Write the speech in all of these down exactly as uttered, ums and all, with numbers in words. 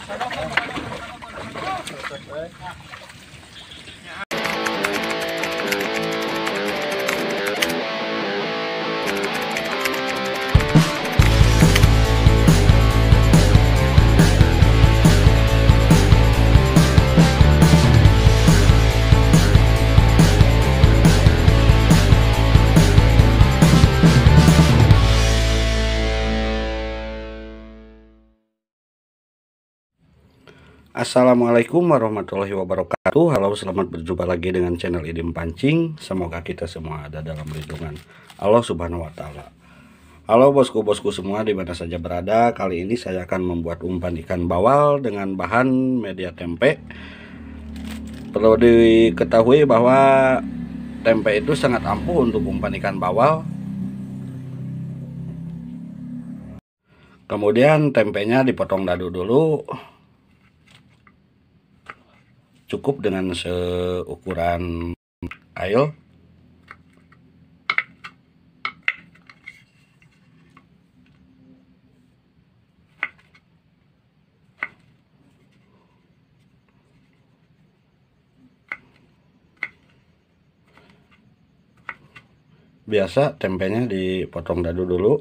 Assalamualaikum warahmatullahi wabarakatuh. Halo, selamat berjumpa lagi dengan channel Idim Pancing. Semoga kita semua ada dalam lindungan Allah Subhanahu wa Ta'ala. Halo bosku-bosku semua di mana saja berada. Kali ini saya akan membuat umpan ikan bawal dengan bahan media tempe. Perlu diketahui bahwa tempe itu sangat ampuh untuk umpan ikan bawal. Kemudian tempenya dipotong dadu dulu. Cukup dengan seukuran air. Biasa tempenya dipotong dadu dulu.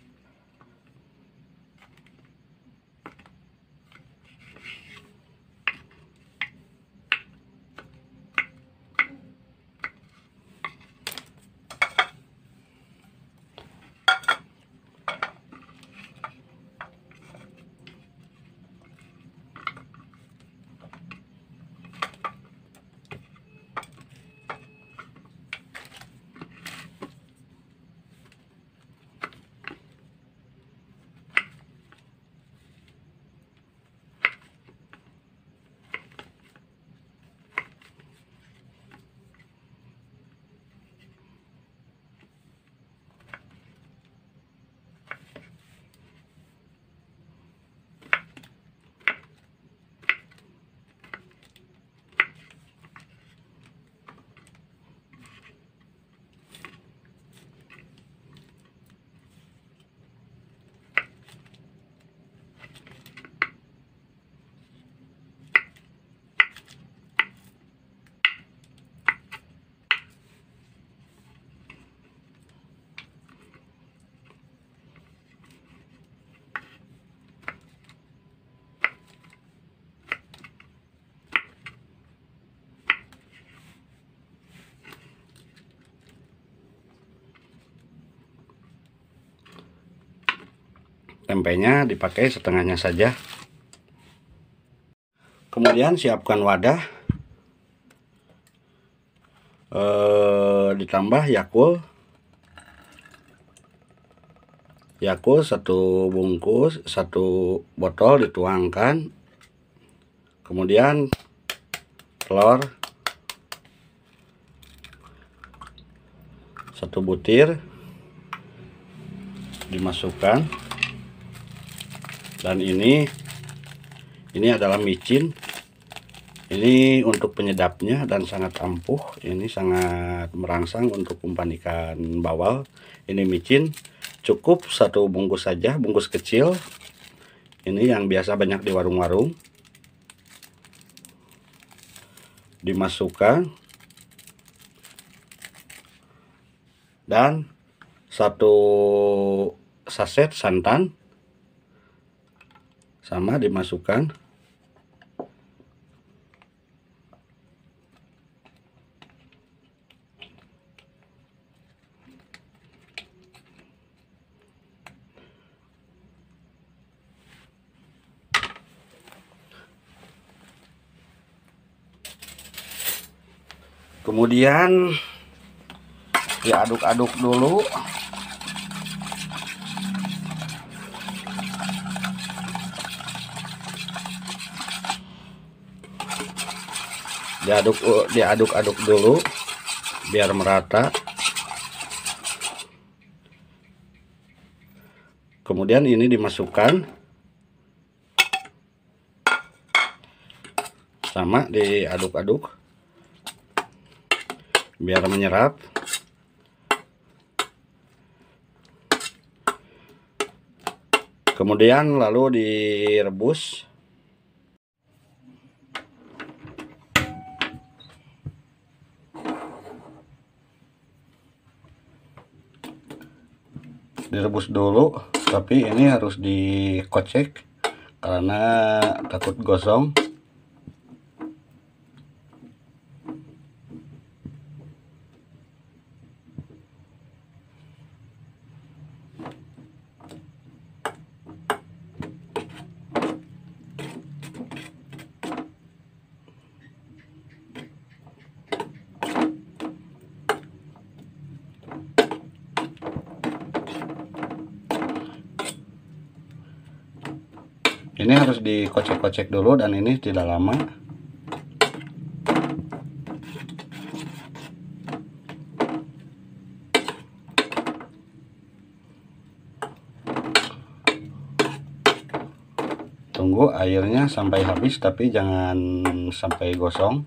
Tempenya dipakai setengahnya saja. Kemudian siapkan wadah, eh, ditambah Yakult, Yakult satu bungkus, satu botol dituangkan. Kemudian telur satu butir dimasukkan. Dan ini ini adalah micin. Ini untuk penyedapnya dan sangat ampuh. Ini sangat merangsang untuk umpan ikan bawal. Ini micin, cukup satu bungkus saja, bungkus kecil. Ini yang biasa banyak di warung-warung. Dimasukkan. Dan satu saset santan sama dimasukkan. Kemudian diaduk-aduk dulu. diaduk diaduk-aduk dulu biar merata. Kemudian ini dimasukkan sama, diaduk-aduk biar menyerap. Kemudian lalu direbus direbus dulu, tapi ini harus dikocek karena takut gosong. Ini harus dikocek-kocek dulu dan ini tidak lama. Tunggu airnya sampai habis, tapi jangan sampai gosong.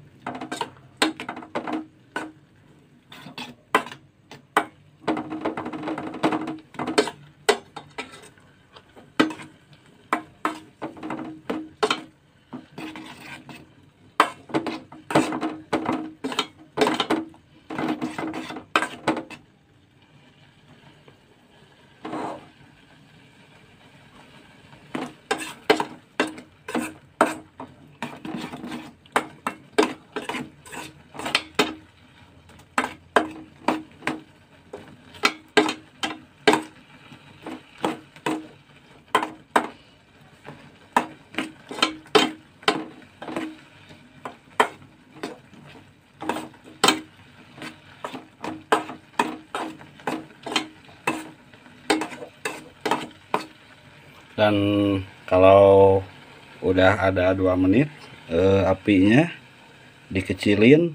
Dan kalau udah ada dua menit, eh, apinya dikecilin.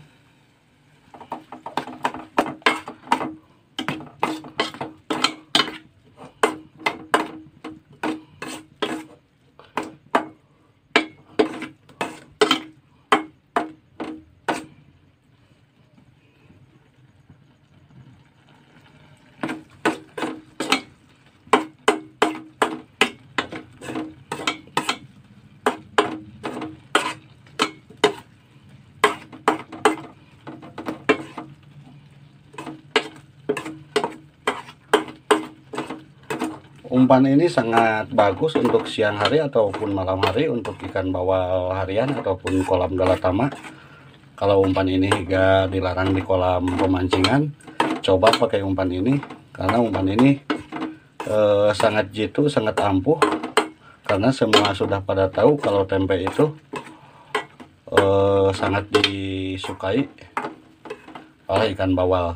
Umpan ini sangat bagus untuk siang hari ataupun malam hari untuk ikan bawal harian ataupun kolam galatama. Kalau umpan ini gak dilarang di kolam pemancingan, coba pakai umpan ini karena umpan ini eh, sangat jitu, sangat ampuh. Karena semua sudah pada tahu kalau tempe itu eh, sangat disukai oleh ikan bawal.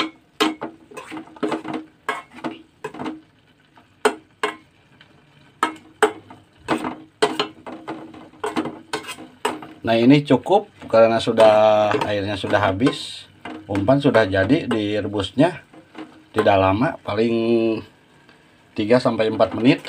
Nah, ini cukup karena sudah airnya sudah habis, umpan sudah jadi. Direbusnya tidak lama, paling tiga sampai empat menit.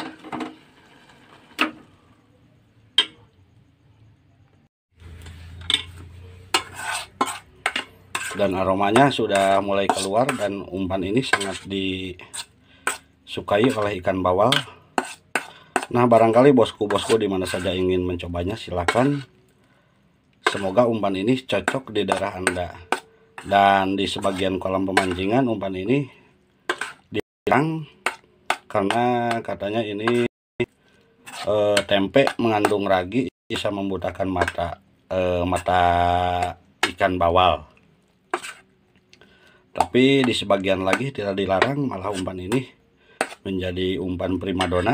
Dan aromanya sudah mulai keluar dan umpan ini sangat disukai oleh ikan bawal. Nah, barangkali bosku-bosku di mana saja ingin mencobanya, silakan. Semoga umpan ini cocok di daerah Anda. Dan di sebagian kolam pemancingan umpan ini dilarang karena katanya ini e, tempe mengandung ragi, bisa membutakan mata e, mata ikan bawal. Tapi di sebagian lagi tidak dilarang, malah umpan ini menjadi umpan primadona.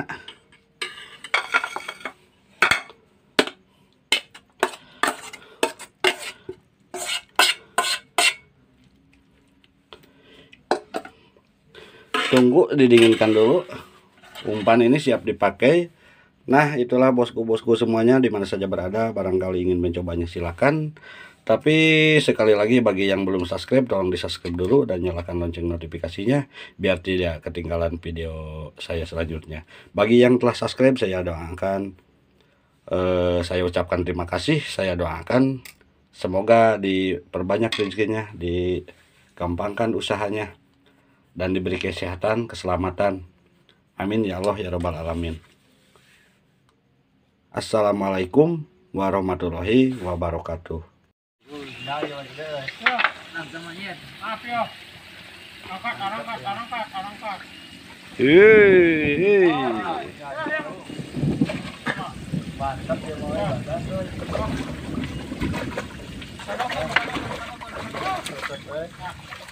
Tunggu didinginkan dulu, umpan ini siap dipakai. Nah, itulah bosku-bosku semuanya di mana saja berada, barangkali ingin mencobanya silakan. Tapi sekali lagi, bagi yang belum subscribe, tolong di subscribe dulu dan nyalakan lonceng notifikasinya biar tidak ketinggalan video saya selanjutnya. Bagi yang telah subscribe, saya doakan, eh, saya ucapkan terima kasih. Saya doakan semoga diperbanyak rezekinya, digampangkan usahanya, dan diberi kesehatan, keselamatan. Amin ya Allah ya Rabbal Alamin. Assalamualaikum warahmatullahi wabarakatuh. Angkat, angkat, angkat, angkat. Hei, Mantap ya mau ya.